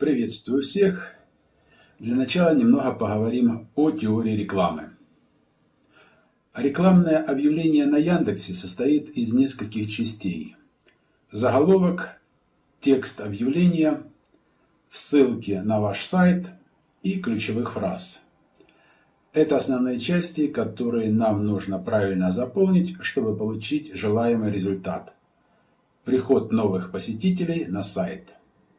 Приветствую всех! Для начала немного поговорим о теории рекламы. Рекламное объявление на Яндексе состоит из нескольких частей. Заголовок, текст объявления, ссылки на ваш сайт и ключевых фраз. Это основные части, которые нам нужно правильно заполнить, чтобы получить желаемый результат. Приход новых посетителей на сайт.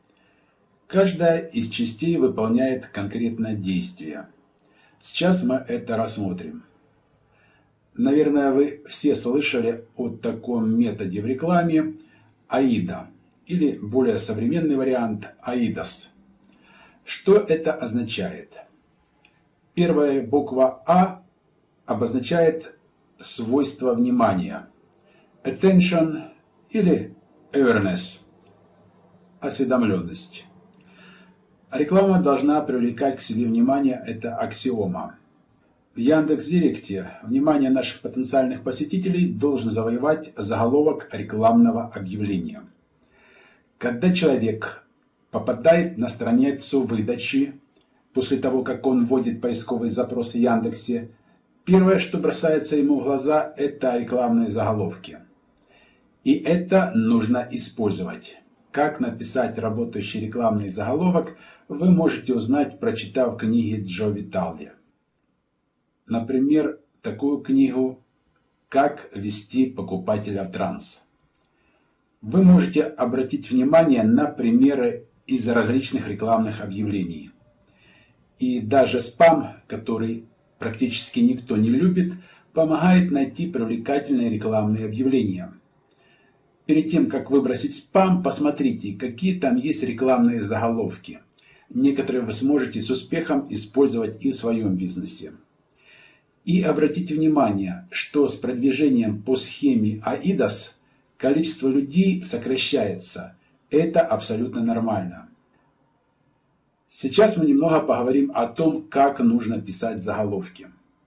Каждая из частей выполняет конкретное действие. Сейчас мы это рассмотрим. Наверное, вы все слышали о таком методе в рекламе AIDA, или более современный вариант AIDAS. Что это означает? Первая буква А обозначает свойство внимания. Attention или awareness. Осведомленность. Реклама должна привлекать к себе внимание, это аксиома. В Яндекс.Директе внимание наших потенциальных посетителей должен завоевать заголовок рекламного объявления. Когда человек попадает на страницу выдачи, после того, как он вводит поисковый запрос в Яндексе, первое, что бросается ему в глаза, это рекламные заголовки. И это нужно использовать. Как написать работающий рекламный заголовок, вы можете узнать, прочитав книги Джо Виталди. Например, такую книгу «Как ввести покупателя в транс». Вы можете обратить внимание на примеры из различных рекламных объявлений. И даже спам, который практически никто не любит, помогает найти привлекательные рекламные объявления. Перед тем, как выбросить спам, посмотрите, какие там есть рекламные заголовки. Некоторые вы сможете с успехом использовать и в своем бизнесе. И обратите внимание, что с продвижением по схеме AIDAS количество людей сокращается. Это абсолютно нормально. Сейчас мы немного поговорим о том, как нужно писать заголовки.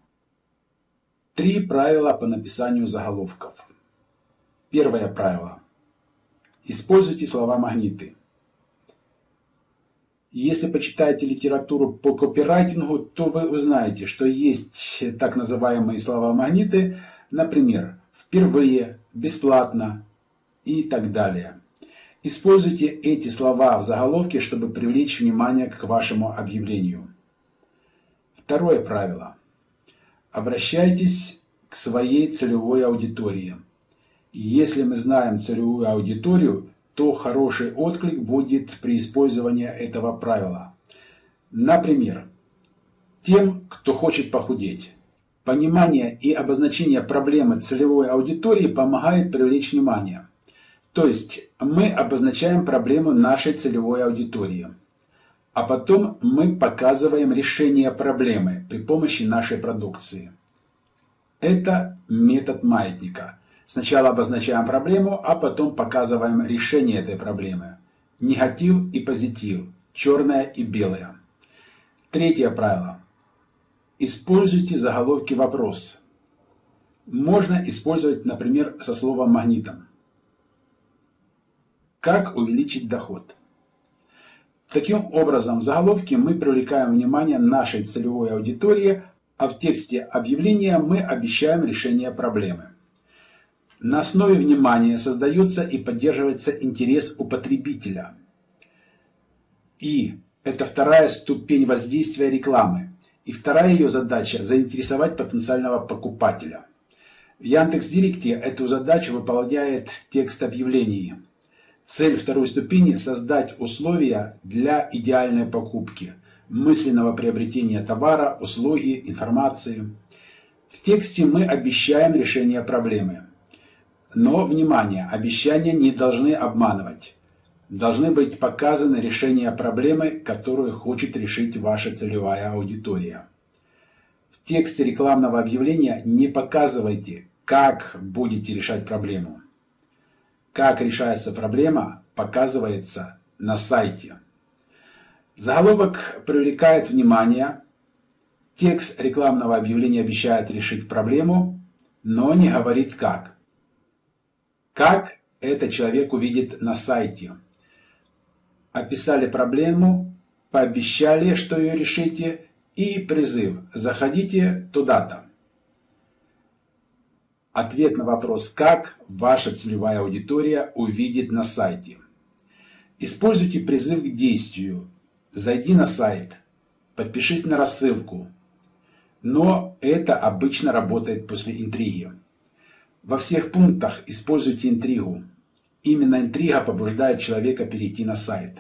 3 правила по написанию заголовков. Первое правило. Используйте слова-магниты. Если почитаете литературу по копирайтингу, то вы узнаете, что есть так называемые слова-магниты, например, «впервые», «бесплатно» и так далее. Используйте эти слова в заголовке, чтобы привлечь внимание к вашему объявлению. Второе правило. Обращайтесь к своей целевой аудитории. Если мы знаем целевую аудиторию, то хороший отклик будет при использовании этого правила. Например, тем, кто хочет похудеть. Понимание и обозначение проблемы целевой аудитории помогает привлечь внимание. То есть мы обозначаем проблему нашей целевой аудитории, а потом мы показываем решение проблемы при помощи нашей продукции. Это метод маятника. Сначала обозначаем проблему, а потом показываем решение этой проблемы. Негатив и позитив, черное и белое. Третье правило. Используйте заголовки «вопрос». Можно использовать, например, со словом «магнитом». Как увеличить доход? Таким образом, в заголовке мы привлекаем внимание нашей целевой аудитории, а в тексте объявления мы обещаем решение проблемы. На основе внимания создается и поддерживается интерес у потребителя. И это вторая ступень воздействия рекламы. И вторая ее задача – заинтересовать потенциального покупателя. В Яндекс.Директе эту задачу выполняет текст объявлений. Цель второй ступени – создать условия для идеальной покупки, мысленного приобретения товара, услуги, информации. В тексте мы обещаем решение проблемы. Но, внимание, обещания не должны обманывать. Должны быть показаны решения проблемы, которую хочет решить ваша целевая аудитория. В тексте рекламного объявления не показывайте, как будете решать проблему. Как решается проблема, показывается на сайте. Заголовок привлекает внимание. Текст рекламного объявления обещает решить проблему, но не говорит как. Как это человек увидит на сайте. описали проблему, пообещали, что ее решите, и призыв «заходите туда-то». Ответ на вопрос «как» ваша целевая аудитория увидит на сайте. Используйте призыв к действию. Зайди на сайт, подпишись на рассылку. Но это обычно работает после интриги. Во всех пунктах используйте интригу. Именно интрига побуждает человека перейти на сайт.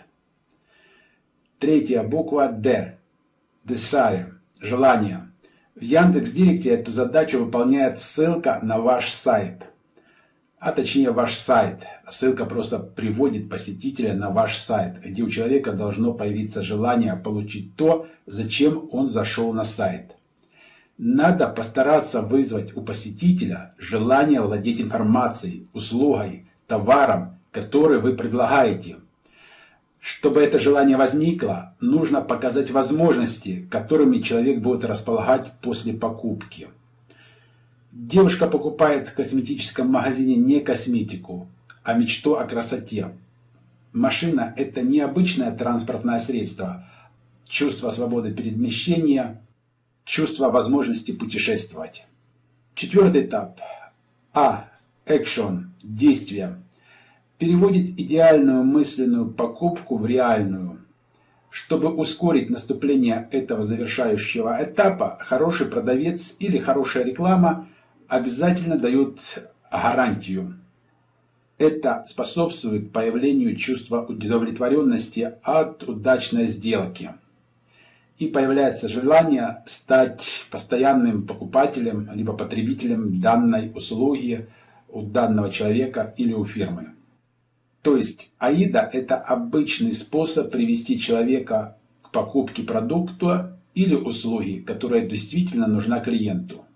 Третья буква D. Desire. Желание. В Яндекс.Директе эту задачу выполняет ссылка на ваш сайт. А точнее ваш сайт. Ссылка просто приводит посетителя на ваш сайт, где у человека должно появиться желание получить то, зачем он зашел на сайт. Надо постараться вызвать у посетителя желание владеть информацией, услугой, товаром, который вы предлагаете. Чтобы это желание возникло, нужно показать возможности, которыми человек будет располагать после покупки. Девушка покупает в косметическом магазине не косметику, а мечту о красоте. Машина – это не обычное транспортное средство, чувство свободы перемещения, чувство возможности путешествовать. Четвертый этап. А. Action. Действие. Переводит идеальную мысленную покупку в реальную. Чтобы ускорить наступление этого завершающего этапа, хороший продавец или хорошая реклама обязательно дают гарантию. Это способствует появлению чувства удовлетворенности от удачной сделки. И появляется желание стать постоянным покупателем либо потребителем данной услуги у данного человека или у фирмы. То есть АИДа – это обычный способ привести человека к покупке продукта или услуги, которая действительно нужна клиенту.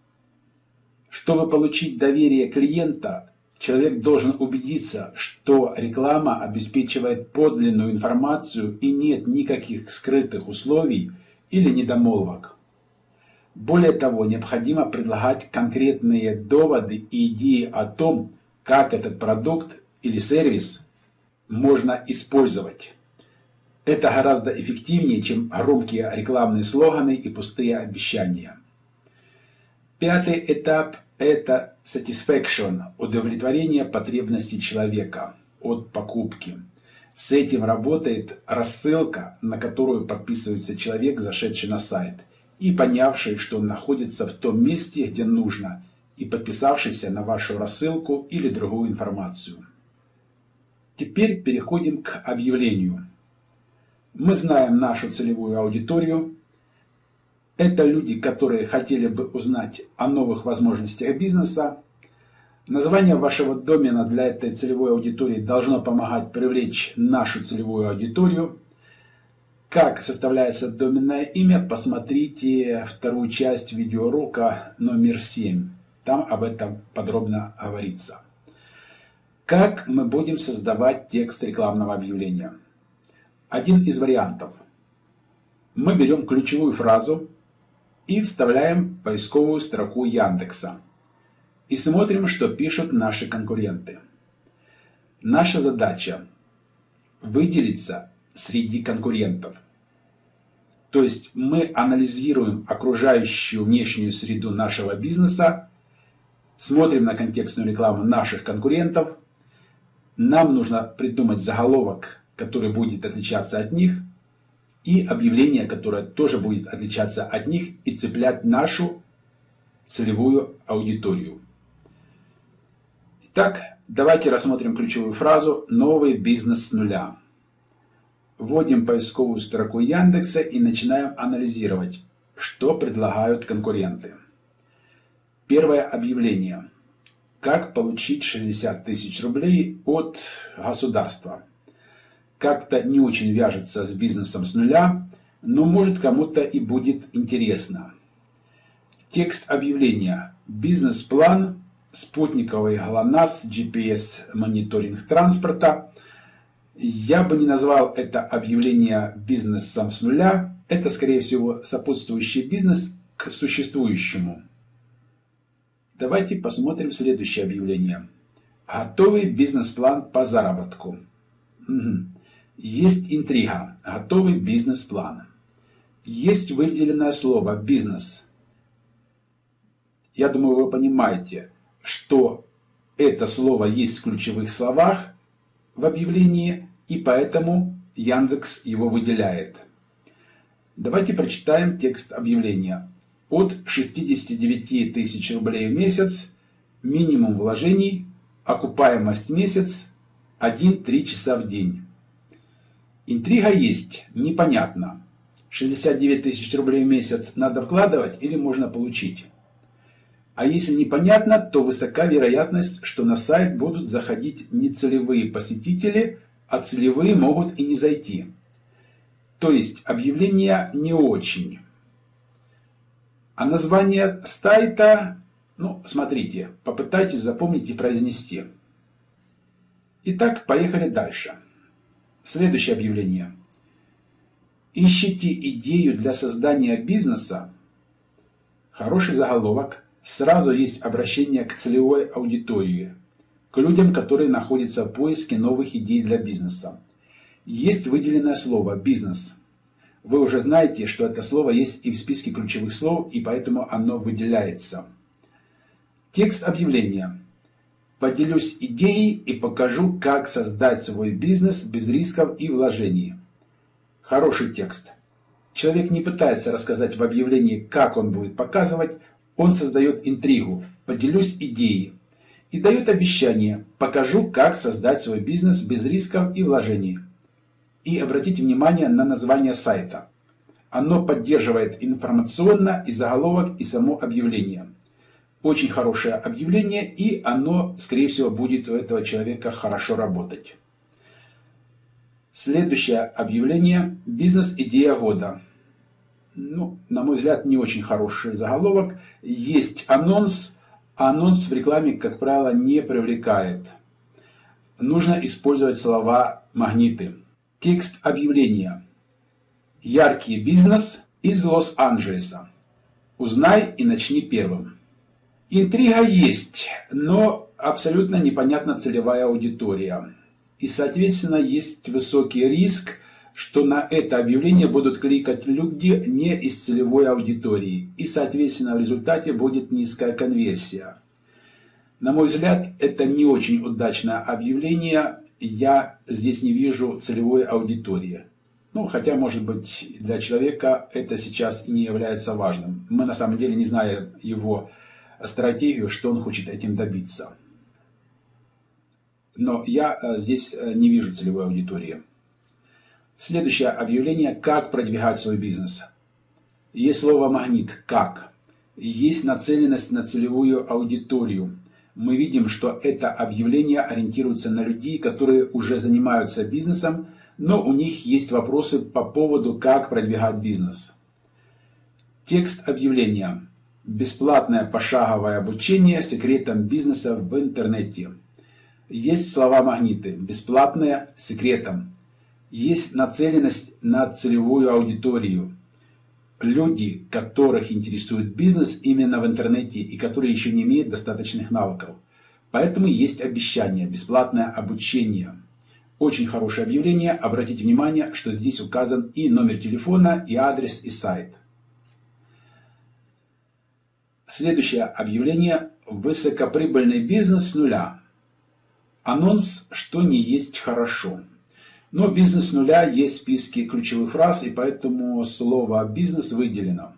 Чтобы получить доверие клиента, человек должен убедиться, что реклама обеспечивает подлинную информацию и нет никаких скрытых условий или недомолвок. Более того, необходимо предлагать конкретные доводы и идеи о том, как этот продукт или сервис можно использовать. Это гораздо эффективнее, чем громкие рекламные слоганы и пустые обещания. Пятый этап – это satisfaction, удовлетворение потребностей человека от покупки. С этим работает рассылка, на которую подписывается человек, зашедший на сайт, и понявший, что он находится в том месте, где нужно, и подписавшийся на вашу рассылку или другую информацию. Теперь переходим к объявлению. Мы знаем нашу целевую аудиторию. Это люди, которые хотели бы узнать о новых возможностях бизнеса. Название вашего домена для этой целевой аудитории должно помогать привлечь нашу целевую аудиторию. Как составляется доменное имя, посмотрите вторую часть видеоурока номер 7. Там об этом подробно говорится. Как мы будем создавать текст рекламного объявления? Один из вариантов. Мы берем ключевую фразу и вставляем в поисковую строку Яндекса. И смотрим, что пишут наши конкуренты. Наша задача – выделиться среди конкурентов. То есть мы анализируем окружающую внешнюю среду нашего бизнеса, смотрим на контекстную рекламу наших конкурентов. Нам нужно придумать заголовок, который будет отличаться от них, и объявление, которое тоже будет отличаться от них и цеплять нашу целевую аудиторию. Итак, давайте рассмотрим ключевую фразу «Новый бизнес с нуля». Вводим поисковую строку Яндекса и начинаем анализировать, что предлагают конкуренты. Первое объявление. Как получить 60 тысяч рублей от государства? Как-то не очень вяжется с бизнесом с нуля, но может кому-то и будет интересно. Текст объявления. Бизнес-план, спутниковый ГЛОНАСС, GPS-мониторинг транспорта. Я бы не назвал это объявление бизнесом с нуля. Это, скорее всего, сопутствующий бизнес к существующему. Давайте посмотрим следующее объявление. Готовый бизнес-план по заработку. Есть интрига, готовый бизнес-план. Есть выделенное слово «бизнес». Я думаю, вы понимаете, что это слово есть в ключевых словах в объявлении, и поэтому Яндекс его выделяет. Давайте прочитаем текст объявления. От 69 тысяч рублей в месяц, минимум вложений, окупаемость месяц 1-3 часа в день. Интрига есть, непонятно. 69 тысяч рублей в месяц надо вкладывать или можно получить? А если непонятно, то высока вероятность, что на сайт будут заходить не целевые посетители, а целевые могут и не зайти. То есть объявление не очень. А название сайта, смотрите, попытайтесь запомнить и произнести. Итак, поехали дальше. Следующее объявление. Ищите идею для создания бизнеса. Хороший заголовок. Сразу есть обращение к целевой аудитории, к людям, которые находятся в поиске новых идей для бизнеса. Есть выделенное слово «бизнес». Вы уже знаете, что это слово есть и в списке ключевых слов, и поэтому оно выделяется. Текст объявления. Поделюсь идеей и покажу, как создать свой бизнес без рисков и вложений. Хороший текст. Человек не пытается рассказать в объявлении, как он будет показывать, он создает интригу, поделюсь идеей, и дает обещание, покажу, как создать свой бизнес без рисков и вложений. И обратите внимание на название сайта. Оно поддерживает информационно и заголовок, и само объявление. Очень хорошее объявление, и оно, скорее всего, будет у этого человека хорошо работать. Следующее объявление. Бизнес-идея года. На мой взгляд, не очень хороший заголовок. Есть анонс. Анонс в рекламе, как правило, не привлекает. Нужно использовать слова-магниты. Текст объявления. Яркий бизнес из Лос-Анджелеса. Узнай и начни первым. Интрига есть, но абсолютно непонятна целевая аудитория. И, соответственно, есть высокий риск, что на это объявление будут кликать люди не из целевой аудитории. И, соответственно, в результате будет низкая конверсия. На мой взгляд, это не очень удачное объявление. Я здесь не вижу целевой аудитории. Хотя, может быть, для человека это сейчас и не является важным. Мы на самом деле не знаем его стратегию, что он хочет этим добиться. Но я здесь не вижу целевой аудитории. Следующее объявление. Как продвигать свой бизнес. Есть слово «магнит». Как. Есть нацеленность на целевую аудиторию. Мы видим, что это объявление ориентируется на людей, которые уже занимаются бизнесом, но у них есть вопросы по поводу, как продвигать бизнес. Текст объявления. Бесплатное пошаговое обучение секретам бизнеса в интернете. Есть слова-магниты. Бесплатное, секретом. Есть нацеленность на целевую аудиторию. Люди, которых интересует бизнес именно в интернете и которые еще не имеют достаточных навыков. Поэтому есть обещание, бесплатное обучение. Очень хорошее объявление. Обратите внимание, что здесь указан и номер телефона, и адрес, и сайт. Следующее объявление. Высокоприбыльный бизнес с нуля. Анонс, что не есть хорошо. Но бизнес с нуля есть в списке ключевых фраз, и поэтому слово «бизнес» выделено.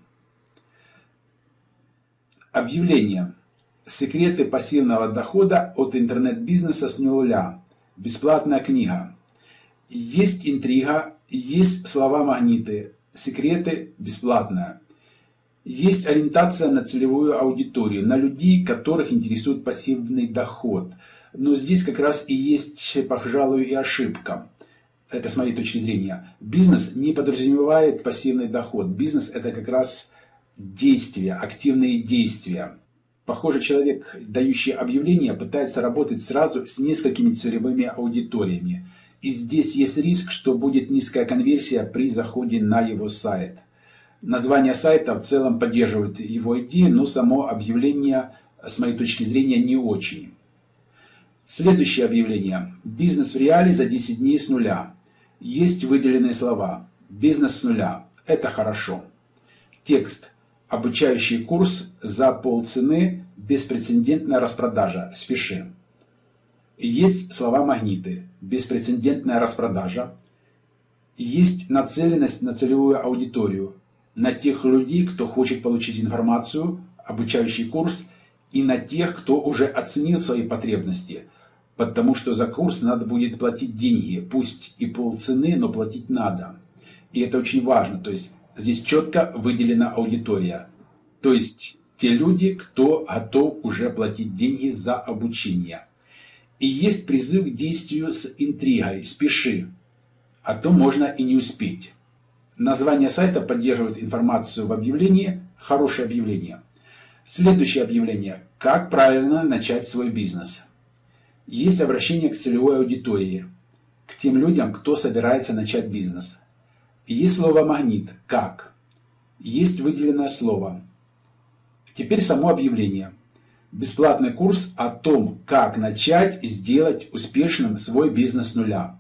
Объявление. Секреты пассивного дохода от интернет-бизнеса с нуля. Бесплатная книга. Есть интрига, есть слова-магниты. Секреты бесплатная. Есть ориентация на целевую аудиторию, на людей, которых интересует пассивный доход. Но здесь как раз и есть, пожалуй, и ошибка. Это с моей точки зрения. Бизнес не подразумевает пассивный доход. Бизнес – это как раз действия, активные действия. Похоже, человек, дающий объявление, пытается работать сразу с несколькими целевыми аудиториями. И здесь есть риск, что будет низкая конверсия при заходе на его сайт. Название сайта в целом поддерживает его идею, но само объявление, с моей точки зрения, не очень. Следующее объявление. Бизнес в реале за 10 дней с нуля. Есть выделенные слова. Бизнес с нуля. Это хорошо. Текст. Обучающий курс за полцены. Беспрецедентная распродажа. Спеши. Есть слова-магниты. Беспрецедентная распродажа. Есть нацеленность на целевую аудиторию. На тех людей, кто хочет получить информацию, обучающий курс, и на тех, кто уже оценил свои потребности. Потому что за курс надо будет платить деньги. Пусть и полцены, но платить надо. И это очень важно. То есть здесь четко выделена аудитория. То есть те люди, кто готов уже платить деньги за обучение. И есть призыв к действию с интригой. Спеши. А то можно и не успеть. Название сайта поддерживает информацию в объявлении. Хорошее объявление. Следующее объявление. Как правильно начать свой бизнес. Есть обращение к целевой аудитории. К тем людям, кто собирается начать бизнес. Есть слово «магнит». Как. Есть выделенное слово. Теперь само объявление. Бесплатный курс о том, как начать и сделать успешным свой бизнес с нуля.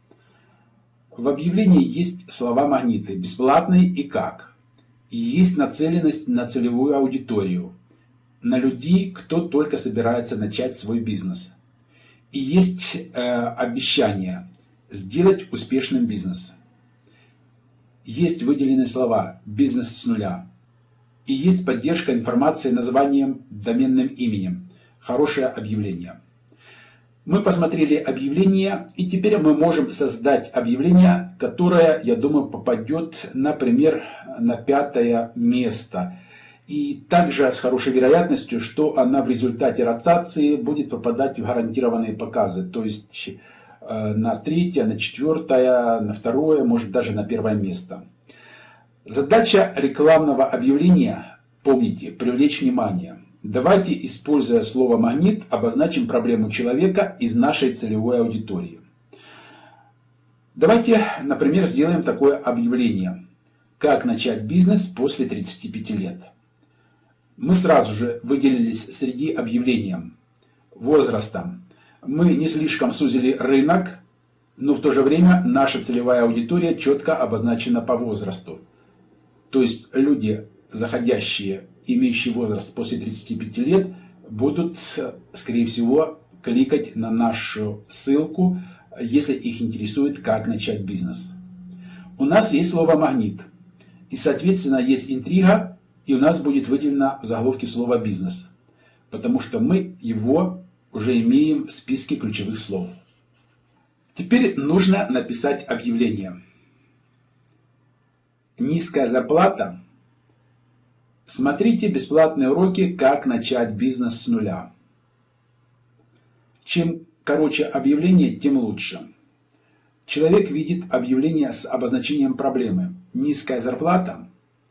В объявлении есть слова-магниты «бесплатный» и «как». И есть нацеленность на целевую аудиторию. На людей, кто только собирается начать свой бизнес. И есть обещание сделать успешным бизнес. Есть выделенные слова «бизнес с нуля». И есть поддержка информации названием, доменным именем. Хорошее объявление. Мы посмотрели объявление, и теперь мы можем создать объявление, которое, я думаю, попадет, например, на 5-е место. И также с хорошей вероятностью, что она в результате ротации будет попадать в гарантированные показы. То есть на 3-е, на 4-е, на 2-е, может даже на 1-е место. Задача рекламного объявления, помните, привлечь внимание. Давайте, используя слово «магнит», обозначим проблему человека из нашей целевой аудитории. Давайте, например, сделаем такое объявление. Как начать бизнес после 35 лет. Мы сразу же выделились среди объявлений возрастом. Мы не слишком сузили рынок, но в то же время наша целевая аудитория четко обозначена по возрасту. То есть люди, заходящие, имеющие возраст после 35 лет, будут, скорее всего, кликать на нашу ссылку, если их интересует, как начать бизнес. У нас есть слово «магнит». И, соответственно, есть интрига, и у нас будет выделено в заголовке слово «бизнес». Потому что мы его уже имеем в списке ключевых слов. Теперь нужно написать объявление. Низкая зарплата. Смотрите бесплатные уроки «Как начать бизнес с нуля». Чем короче объявление, тем лучше. Человек видит объявление с обозначением проблемы. Низкая зарплата.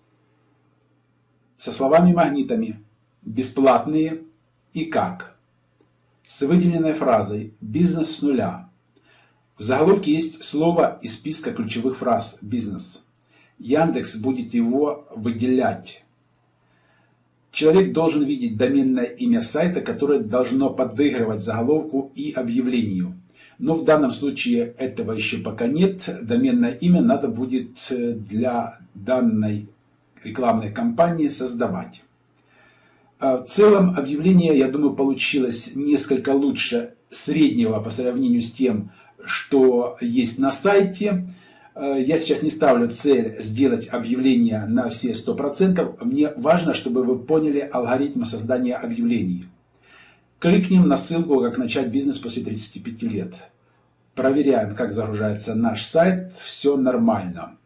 Со словами-магнитами. Бесплатные и как. С выделенной фразой «бизнес с нуля». В заголовке есть слово из списка ключевых фраз «бизнес». Яндекс будет его выделять. Человек должен видеть доменное имя сайта, которое должно подыгрывать заголовку и объявлению. Но в данном случае этого еще пока нет. Доменное имя надо будет для данной рекламной кампании создавать. В целом объявление, я думаю, получилось несколько лучше среднего по сравнению с тем, что есть на сайте. Я сейчас не ставлю цель сделать объявление на все 100%. Мне важно, чтобы вы поняли алгоритм создания объявлений. Кликнем на ссылку «Как начать бизнес после 35 лет». Проверяем, как загружается наш сайт. Все нормально.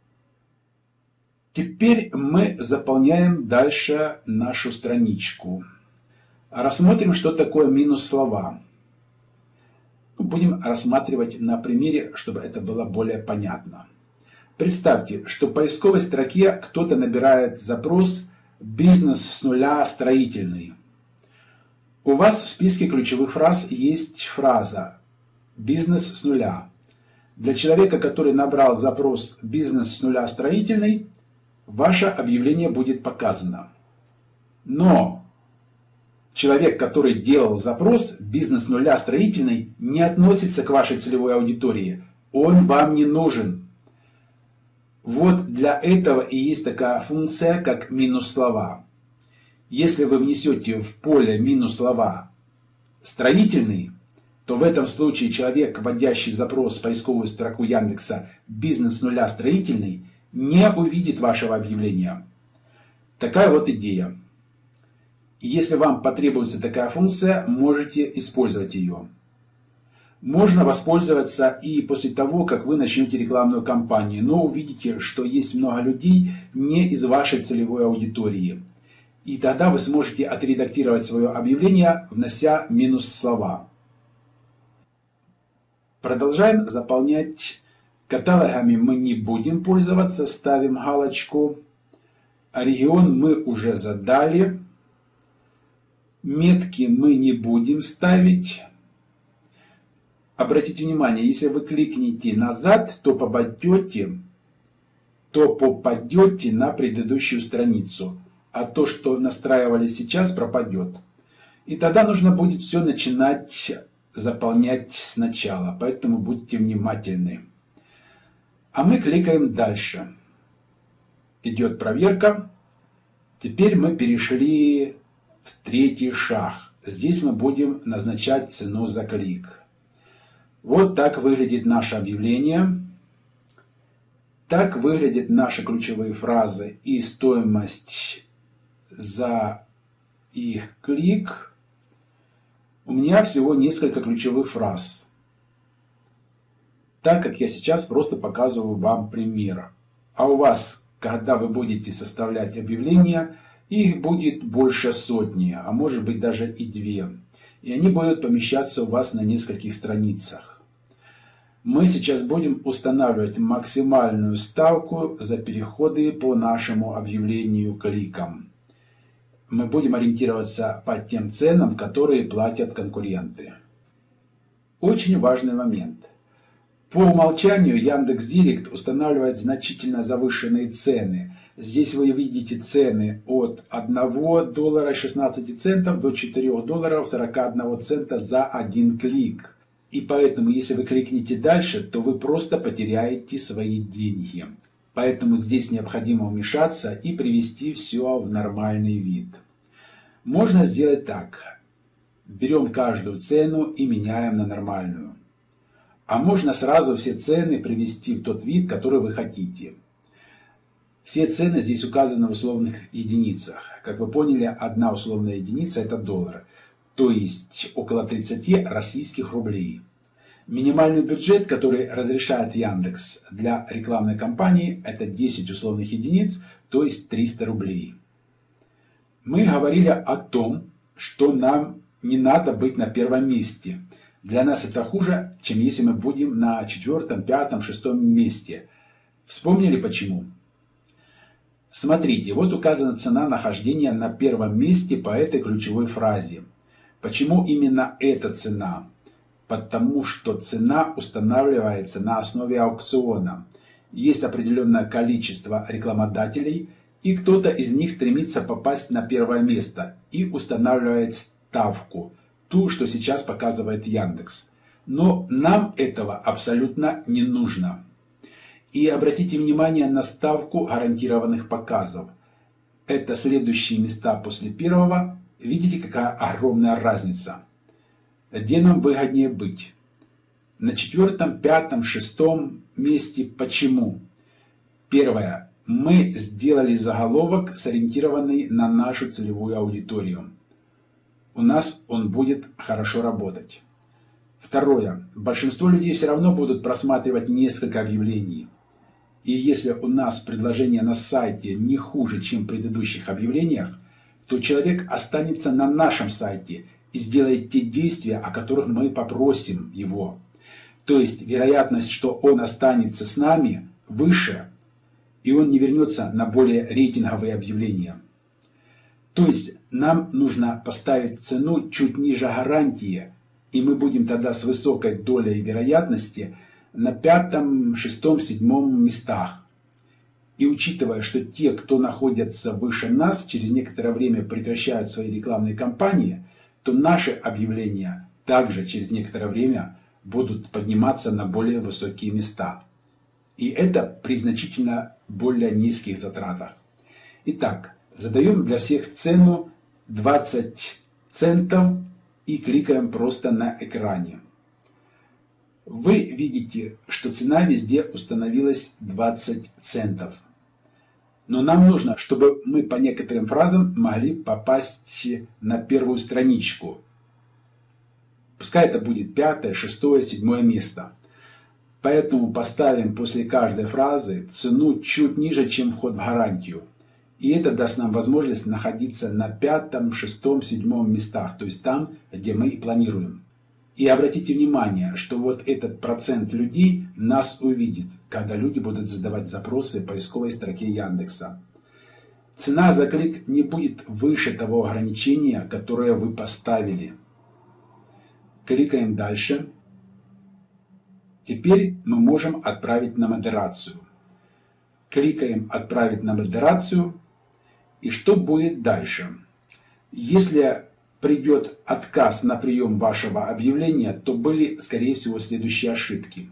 Теперь мы заполняем дальше нашу страничку. Рассмотрим, что такое минус слова. Будем рассматривать на примере, чтобы это было более понятно. Представьте, что в поисковой строке кто-то набирает запрос «бизнес с нуля строительный». У вас в списке ключевых фраз есть фраза «бизнес с нуля». Для человека, который набрал запрос «бизнес с нуля строительный», ваше объявление будет показано. Но человек, который делал запрос «бизнес с нуля строительный», не относится к вашей целевой аудитории, Он вам не нужен. Вот для этого и есть такая функция, как минус слова. Если вы внесете в поле минус слова «строительный», то в этом случае человек, вводящий запрос в поисковую строку Яндекса «бизнес нуля строительный», не увидит вашего объявления. Такая вот идея. И если вам потребуется такая функция, можете использовать ее. Можно воспользоваться и после того, как вы начнете рекламную кампанию, но увидите, что есть много людей не из вашей целевой аудитории. И тогда вы сможете отредактировать свое объявление, внося минус слова. Продолжаем заполнять. Каталогами мы не будем пользоваться, ставим галочку. Регион мы уже задали. Метки мы не будем ставить. Обратите внимание, если вы кликните назад, то попадете на предыдущую страницу. А то, что настраивали сейчас, пропадет. И тогда нужно будет все начинать заполнять сначала. Поэтому будьте внимательны. А мы кликаем дальше. Идет проверка. Теперь мы перешли в третий шаг. Здесь мы будем назначать цену за клик. Вот так выглядит наше объявление. Так выглядят наши ключевые фразы и стоимость за их клик. У меня всего несколько ключевых фраз, так как я сейчас просто показываю вам пример. А у вас, когда вы будете составлять объявления, их будет больше сотни, а может быть даже и 2. И они будут помещаться у вас на нескольких страницах. Мы сейчас будем устанавливать максимальную ставку за переходы по нашему объявлению кликам. Мы будем ориентироваться по тем ценам, которые платят конкуренты. Очень важный момент. По умолчанию Яндекс.Директ устанавливает значительно завышенные цены. Здесь вы видите цены от $1.16 до $4.41 за один клик. И поэтому, если вы кликнете дальше, то вы просто потеряете свои деньги. Поэтому здесь необходимо вмешаться и привести все в нормальный вид. Можно сделать так. Берем каждую цену и меняем на нормальную. А можно сразу все цены привести в тот вид, который вы хотите. Все цены здесь указаны в условных единицах. Как вы поняли, одна условная единица – это доллар. То есть около 30 российских рублей. Минимальный бюджет, который разрешает Яндекс для рекламной кампании, это 10 условных единиц, то есть 300 рублей. Мы говорили о том, что нам не надо быть на первом месте. Для нас это хуже, чем если мы будем на 4, 5, 6 месте. Вспомнили почему? Смотрите, вот указана цена нахождения на первом месте по этой ключевой фразе. Почему именно эта цена? Потому что цена устанавливается на основе аукциона. Есть определенное количество рекламодателей, и кто-то из них стремится попасть на первое место и устанавливает ставку, ту, что сейчас показывает Яндекс. Но нам этого абсолютно не нужно. И обратите внимание на ставку гарантированных показов. Это следующие места после первого. Видите, какая огромная разница? Где нам выгоднее быть? На 4, 5, 6 месте. Почему? Первое. Мы сделали заголовок, сориентированный на нашу целевую аудиторию. У нас он будет хорошо работать. Второе. Большинство людей все равно будут просматривать несколько объявлений. И если у нас предложение на сайте не хуже, чем в предыдущих объявлениях, то человек останется на нашем сайте и сделает те действия, о которых мы попросим его. То есть вероятность, что он останется с нами, выше, и он не вернется на более рейтинговые объявления. То есть нам нужно поставить цену чуть ниже гарантии, и мы будем тогда с высокой долей вероятности на 5, 6, 7 местах. И учитывая, что те, кто находятся выше нас, через некоторое время прекращают свои рекламные кампании, то наши объявления также через некоторое время будут подниматься на более высокие места. И это при значительно более низких затратах. Итак, задаем для всех цену 20 центов и кликаем просто на экране. Вы видите, что цена везде установилась 20 центов. Но нам нужно, чтобы мы по некоторым фразам могли попасть на первую страничку. Пускай это будет 5, 6, 7 место. Поэтому поставим после каждой фразы цену чуть ниже, чем вход в гарантию. И это даст нам возможность находиться на 5, 6, 7 местах, то есть там, где мы и планируем. И обратите внимание, что вот этот процент людей нас увидит, когда люди будут задавать запросы в поисковой строке Яндекса. Цена за клик не будет выше того ограничения, которое вы поставили. Кликаем дальше. Теперь мы можем отправить на модерацию. Кликаем «Отправить на модерацию». И что будет дальше? Если придет отказ на прием вашего объявления, то были, скорее всего, следующие ошибки.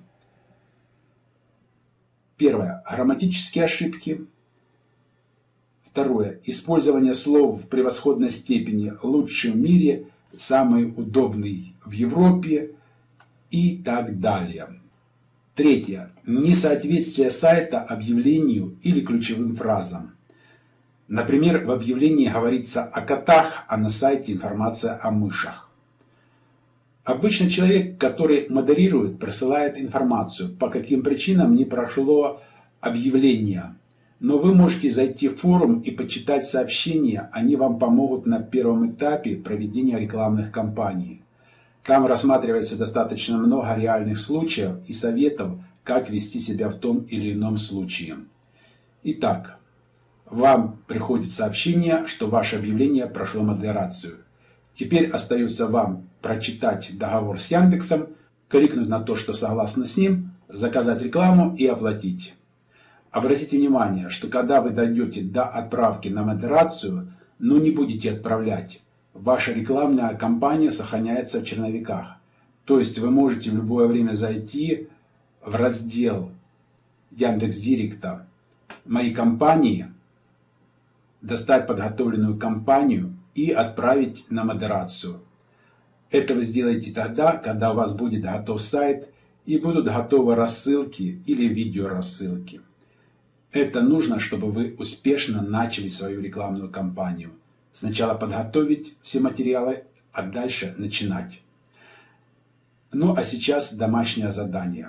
Первое. Грамматические ошибки. Второе. Использование слов в превосходной степени «лучший в мире», «самый удобный в Европе» и так далее. Третье. Несоответствие сайта объявлению или ключевым фразам. Например, в объявлении говорится о котах, а на сайте информация о мышах. Обычно человек, который модерирует, присылает информацию, по каким причинам не прошло объявление. Но вы можете зайти в форум и почитать сообщения, они вам помогут на первом этапе проведения рекламных кампаний. Там рассматривается достаточно много реальных случаев и советов, как вести себя в том или ином случае. Итак, вам приходит сообщение, что ваше объявление прошло модерацию. Теперь остается вам прочитать договор с Яндексом, кликнуть на то, что согласны с ним, заказать рекламу и оплатить. Обратите внимание, что когда вы дойдете до отправки на модерацию, но не будете отправлять, ваша рекламная кампания сохраняется в черновиках. То есть вы можете в любое время зайти в раздел Яндекс.Директа «Мои кампании», достать подготовленную кампанию и отправить на модерацию. Это вы сделаете тогда, когда у вас будет готов сайт и будут готовы рассылки или видеорассылки. Это нужно, чтобы вы успешно начали свою рекламную кампанию. Сначала подготовить все материалы, а дальше начинать. Ну а сейчас домашнее задание.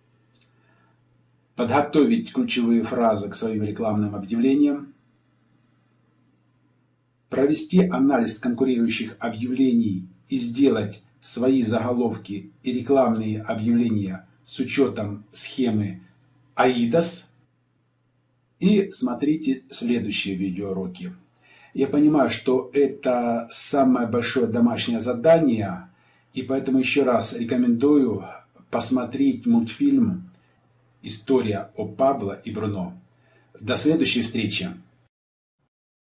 Подготовить ключевые фразы к своим рекламным объявлениям. Провести анализ конкурирующих объявлений и сделать свои заголовки и рекламные объявления с учетом схемы AIDAS. И смотрите следующие видеоуроки. Я понимаю, что это самое большое домашнее задание, и поэтому еще раз рекомендую посмотреть мультфильм «История о Пабло и Бруно». До следующей встречи!